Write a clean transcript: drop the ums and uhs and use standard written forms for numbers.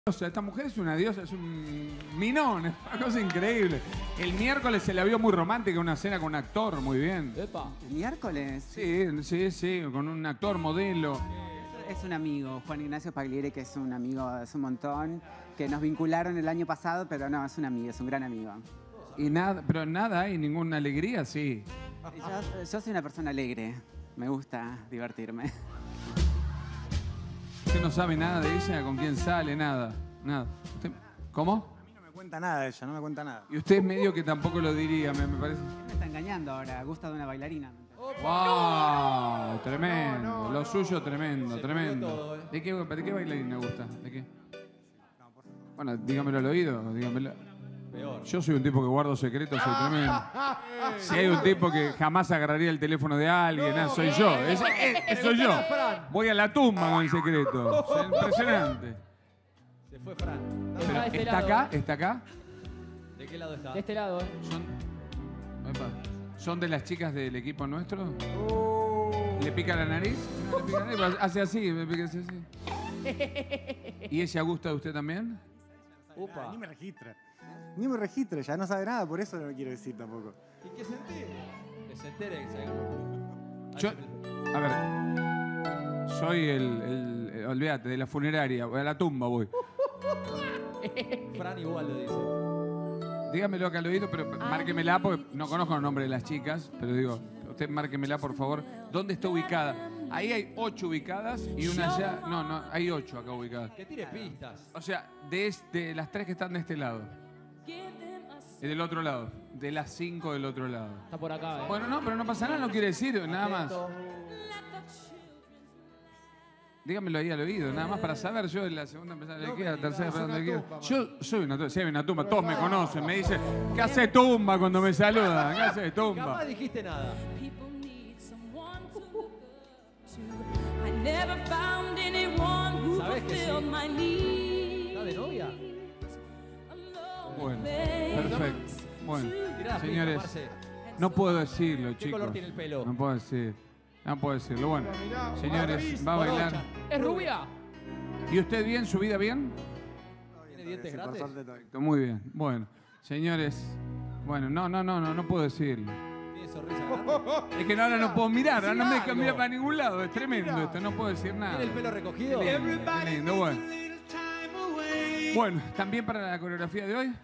Esta mujer es una diosa, es un minón, es una cosa increíble. El miércoles se la vio muy romántica, una cena con un actor, muy bien. Epa. ¿El miércoles? Sí, con un actor, modelo. Es un amigo, Juan Ignacio Paglieri, que es un amigo hace un montón, que nos vincularon el año pasado, pero no, es un amigo, es un gran amigo. Y nada, pero nada hay, ninguna alegría, sí. Yo soy una persona alegre, me gusta divertirme. Usted no sabe nada de ella, con quién sale, nada. ¿Cómo? A mí no me cuenta nada ella, no me cuenta nada. Y usted medio que tampoco lo diría, me parece. Me está engañando ahora, gusta de una bailarina. ¡Wow! Tremendo. Lo suyo, tremendo, Se tremendo. pudrió todo, ¿De qué bailarina gusta? ¿De qué? Bueno, dígamelo al oído, dígamelo. Peor. Yo soy un tipo que guardo secretos, soy tremendo. Si hay un tipo que jamás agarraría el teléfono de alguien, soy yo. Soy yo. Voy a la tumba con el secreto. Es impresionante. Se fue Fran. Pero, de este ¿está lado, acá? ¿Está acá? ¿De qué lado está? De este lado, ¿Son de las chicas del equipo nuestro? ¿Le pica la nariz? No le pica la nariz, hace así, me pica así. ¿Y ella gusta de usted también? Upa. Ni me registra. Ni me registra, ya no sabe nada, por eso no lo quiero decir tampoco. ¿Y qué se entere? Que se entere. Yo, a ver, soy olvídate, de la funeraria, a la tumba voy. Fran igual lo dice. Dígamelo acá al oído, pero márquemela, porque no conozco el nombre de las chicas, pero digo, usted márquemela, por favor. ¿Dónde está ubicada? Ahí hay 8 ubicadas y una allá. No, hay 8 acá ubicadas. Que tire pistas. O sea, de las 3 que están de este lado. Y del otro lado. De las 5 del otro lado. Está por acá, Bueno, no, pero no pasa nada, no quiere decir, nada más. Dígamelo ahí al oído, nada más para saber. Yo en la segunda empezada de queda, la tercera empezada de queda. Yo soy una tumba, si hay una tumba, todos me conocen, me dicen, ¿qué hace tumba cuando me saludan? ¿Qué hace tumba? Jamás dijiste nada. ¿Sabés que sí? ¿Está de novia? Bueno, perfecto. Bueno, Tirá la señores, pista, Marce. no puedo decirlo, ¿Qué chicos. color tiene el pelo? No puedo decir. No puedo decirlo. Bueno, señores, va a bailar. ¿Es rubia? ¿Y usted bien? ¿Su vida bien? ¿Tiene dientes Sí, por grandes? suerte todo. Perfecto, muy bien. Bueno, señores. Bueno, no puedo decirlo. ¿Tiene sonrisa grande? Es que ahora no puedo mirar, ahora no me dejan algo. mirar para ningún lado. Es tremendo esto, no puedo decir nada. ¿Tiene el pelo recogido? Qué lindo, bueno. Bueno, ¿también para la coreografía de hoy?